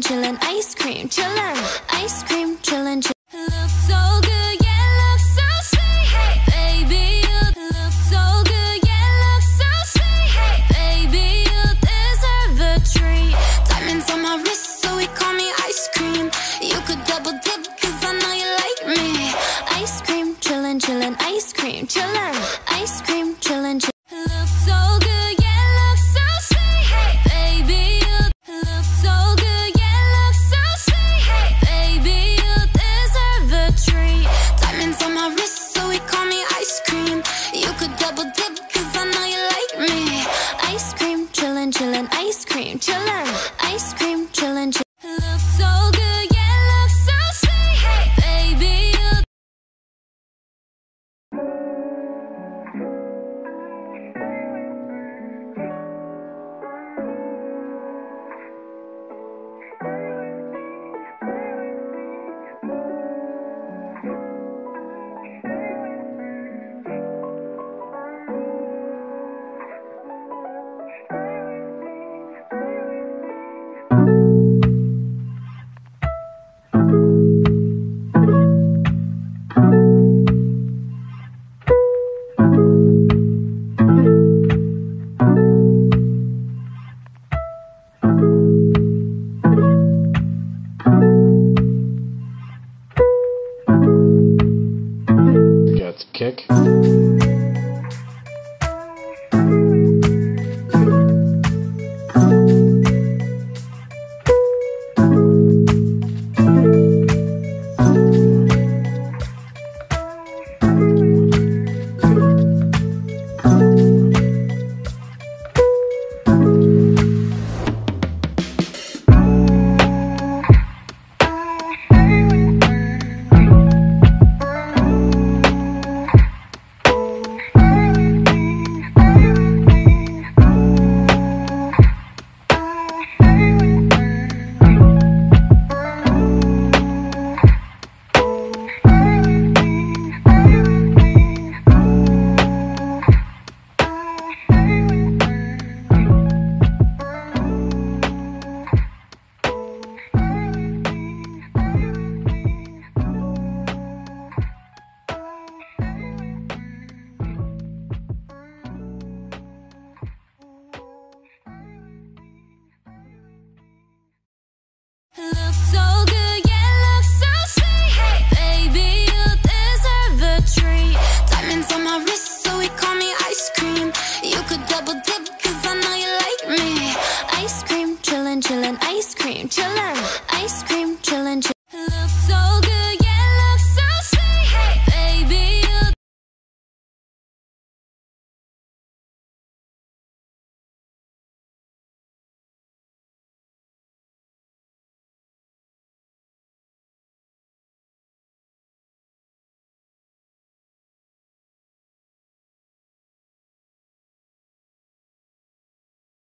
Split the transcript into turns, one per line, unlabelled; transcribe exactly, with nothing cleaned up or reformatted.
chillin', chillin', ice cream, chillin', ice cream, chillin', chillin'.
Looks so good, yeah, looks so sweet. Hey, baby, you look so good, yeah, looks so sweet. Hey, baby, you deserve a treat. Diamonds on my wrist, so he call me ice cream. You could double dip, cause I know you like me.
Ice cream, chillin', chillin', ice cream, chillin', ice cream, chillin', chillin'.
Looks so good, yeah, looks so sweet. Hey, baby, you look so good, yeah, looks so sweet. Hey, baby, you deserve a treat. Diamonds on my wrist, so he call me ice cream. You could double dip, cause I know you like me.
Ice cream, chillin', chillin', ice cream, chillin', ice cream, chillin', chillin'.
Looks so good, yeah, looks so sweet. Hey, baby, you.
Got the kick. Looks so good, yeah, looks so sweet. Hey, baby, you deserve a treat. Diamonds on my wrist, so he call me ice cream. You could double dip, cause I know you like me.
Ice cream, chillin', chillin', ice cream, chillin', ice cream, chillin', chillin'.